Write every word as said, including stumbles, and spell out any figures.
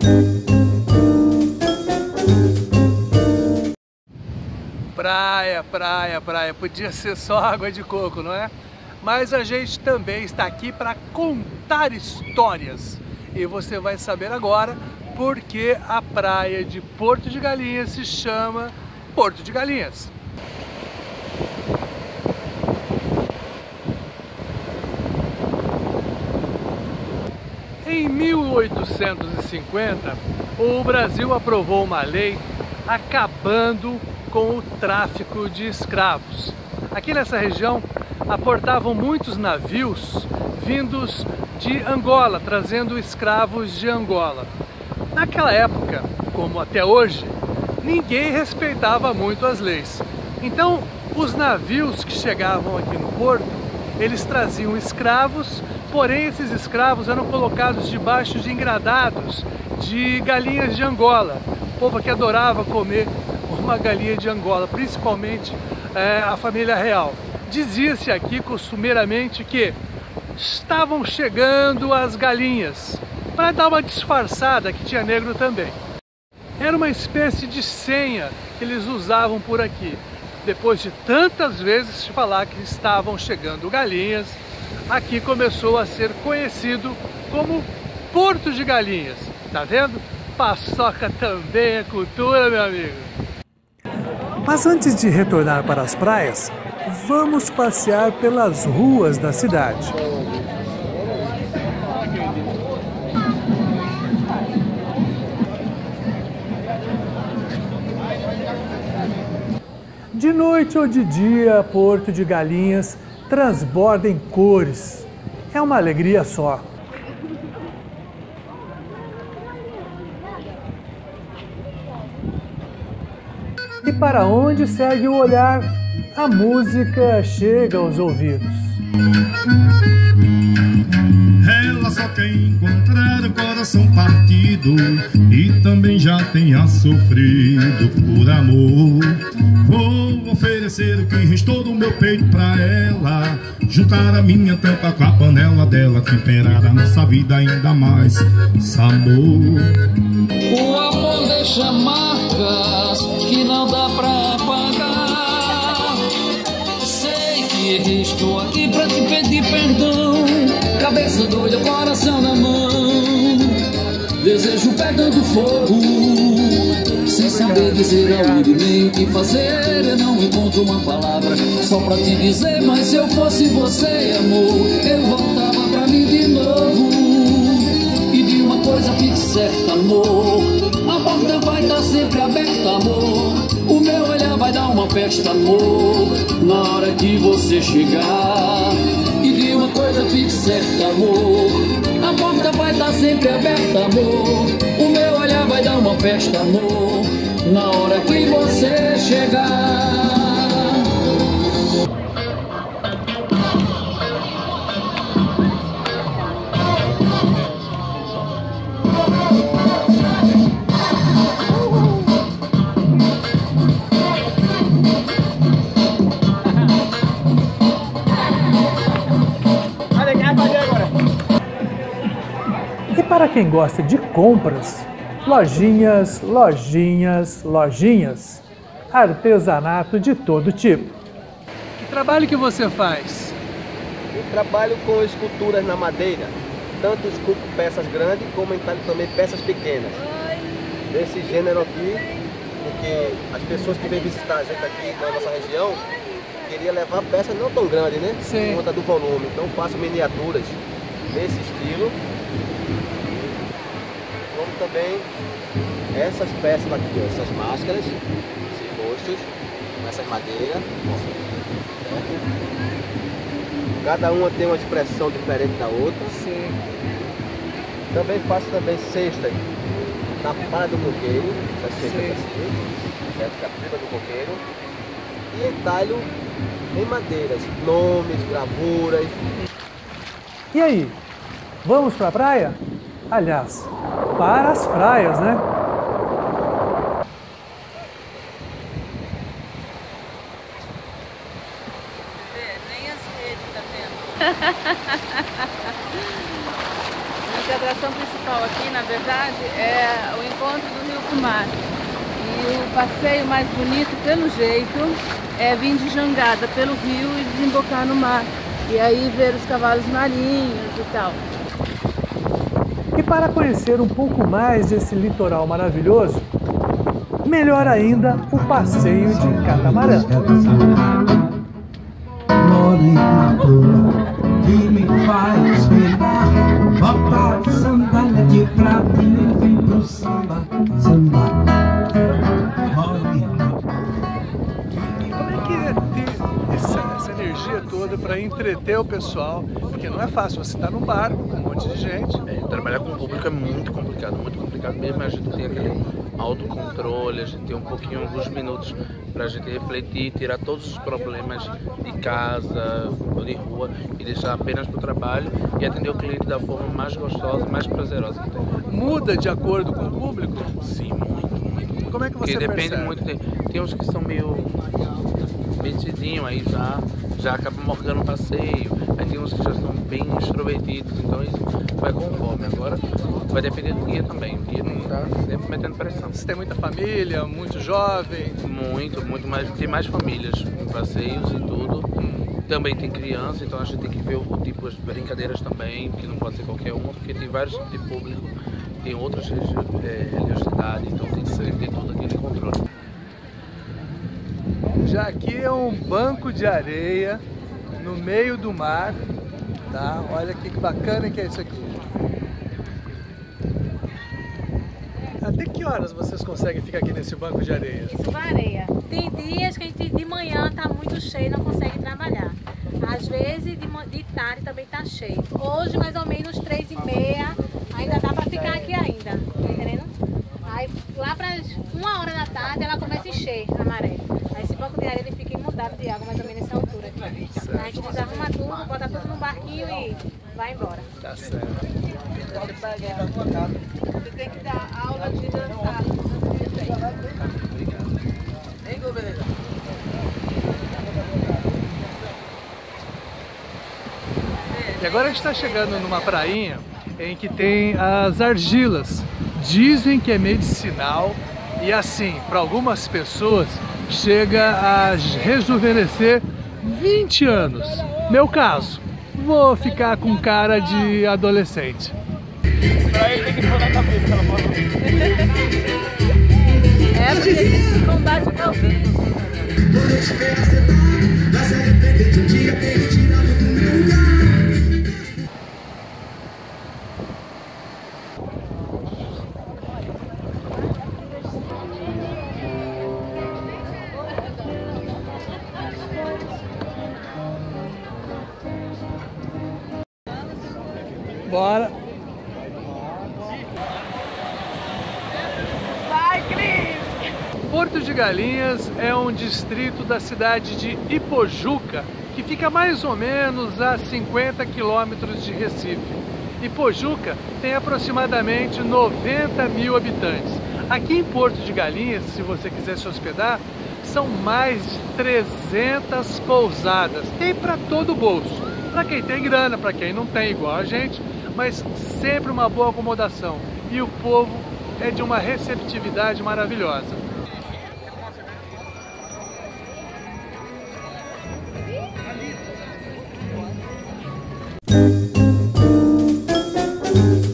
Praia, praia, praia. Podia ser só água de coco, não é? Mas a gente também está aqui para contar histórias. E você vai saber agora por que a praia de Porto de Galinhas se chama Porto de Galinhas. Em mil oitocentos e cinquenta, o Brasil aprovou uma lei acabando com o tráfico de escravos. Aqui nessa região aportavam muitos navios vindos de Angola, trazendo escravos de Angola. Naquela época, como até hoje, ninguém respeitava muito as leis. Então, os navios que chegavam aqui no porto, eles traziam escravos, porém esses escravos eram colocados debaixo de engradados de galinhas de Angola. O povo que adorava comer uma galinha de Angola, principalmente é, a família real. Dizia-se aqui costumeiramente que estavam chegando as galinhas, para dar uma disfarçada que tinha negro também. Era uma espécie de senha que eles usavam por aqui. Depois de tantas vezes falar que estavam chegando galinhas, aqui começou a ser conhecido como Porto de Galinhas. Tá vendo? Paçoca também é cultura, meu amigo. Mas antes de retornar para as praias, vamos passear pelas ruas da cidade. De noite ou de dia, Porto de Galinhas transborda em cores. É uma alegria só. E para onde segue o olhar, a música chega aos ouvidos. Ela só quer encontrar o coração partido e também já tenha sofrido por amor. Vou oferecer o que restou do meu peito pra ela, juntar a minha tampa com a panela dela, temperar a nossa vida ainda mais sabor. O amor deixa marcas que não dá pra apagar. Sei que errei, estou aqui pra te pedir perdão. Cabeça doida, coração na mão. Desejo pegando fogo, sem saber dizer aonde nem o que fazer. Eu não encontro uma palavra só pra te dizer, mas se eu fosse você, amor, eu voltava pra mim de novo. E de uma coisa fique certa, amor, a porta vai estar sempre aberta, amor. O meu olhar vai dar uma festa, amor, na hora que você chegar. E de uma coisa fique certa, amor, a porta vai estar sempre aberta, amor. O meu olhar vai dar uma festa, amor, na hora que você chegar. E para quem gosta de compras, lojinhas, lojinhas, lojinhas, artesanato de todo tipo. Que trabalho que você faz? Eu trabalho com esculturas na madeira, tanto esculpo peças grandes como entalho também peças pequenas. Desse gênero aqui, porque as pessoas que vêm visitar a gente aqui na nossa região queriam levar peças não tão grandes, né? Sim. Por conta do volume. Então faço miniaturas nesse estilo. Como também essas peças aqui, essas máscaras, esses rostos, com essas madeiras. Certo? Cada uma tem uma expressão diferente da outra. Sim. Também faço também cestas na palha do coqueiro, essas cestas Sim. assim, certo? Com a fibra do coqueiro. E entalho em madeiras, nomes, gravuras. E aí, vamos para a praia? Aliás, para as praias, né? Nem as redes tá vendo. que a atração principal aqui, na verdade, é o encontro do rio com o mar. E o passeio mais bonito, pelo jeito, é vir de jangada pelo rio e desembocar no mar. E aí ver os cavalos marinhos e tal. E para conhecer um pouco mais desse litoral maravilhoso, melhor ainda o passeio de catamarã. Como é que é ter essa, essa energia toda para entreter o pessoal? Porque não é fácil, você está num barco com um monte de gente. É, trabalhar com o público é muito complicado, muito complicado mesmo. A gente tem aquele autocontrole, a gente tem um pouquinho, alguns minutos para a gente refletir, tirar todos os problemas de casa ou de rua e deixar apenas para o trabalho e atender o cliente da forma mais gostosa e mais prazerosa que tem. Muda de acordo com o público? Sim, muito, muito, muito. Como é que você Porque depende percebe? muito, tem, tem uns que são meio metidinhos, aí já, já acabam marcando o passeio, aí tem uns que já são bem extrovertidos, então isso vai conforme. Agora vai depender do dia também, o dia não está sempre metendo pressão. Você tem muita família, muito jovem? Muito, muito mais, tem mais famílias em passeios e tudo. Hum. Também tem criança, então a gente tem que ver o tipo de brincadeiras também, que não pode ser qualquer uma, porque tem vários tipos de público, tem outras é, religiosidades, então tem que ser, ter tudo aquele controle. Já aqui é um banco de areia no meio do mar, tá? Olha que bacana que é isso aqui. Até que horas vocês conseguem ficar aqui nesse banco de areia? Isso varia. Tem dias que a gente de manhã tá muito cheio e não consegue trabalhar. Às vezes de, de tarde também tá cheio. Hoje mais ou menos três e meia, ainda dá para ficar aqui ainda, tá entendendo? Aí lá para uma hora da tarde ela começa a encher a maré. Aí esse banco de areia ele fica imundado de água mais ou menos nessa altura aqui. Aí a gente desarruma tudo, bota tudo num barquinho e vai embora. Tá certo. Você tem que dar aula de dançar. Hein, governo? E agora a gente está chegando numa prainha em que tem as argilas. Dizem que é medicinal e assim, para algumas pessoas, chega a rejuvenescer vinte anos. Meu caso, vou ficar com cara de adolescente. Pra ele tem que pôr na cabeça, ela falou. É, porque esse combate é o vírus. Bora! Vai, Cris! Porto de Galinhas é um distrito da cidade de Ipojuca, que fica mais ou menos a cinquenta quilômetros de Recife. Ipojuca tem aproximadamente noventa mil habitantes. Aqui em Porto de Galinhas, se você quiser se hospedar, são mais de trezentas pousadas. Tem para todo o bolso. Para quem tem grana, para quem não tem, igual a gente, mas sempre uma boa acomodação. E o povo é de uma receptividade maravilhosa. Thank you.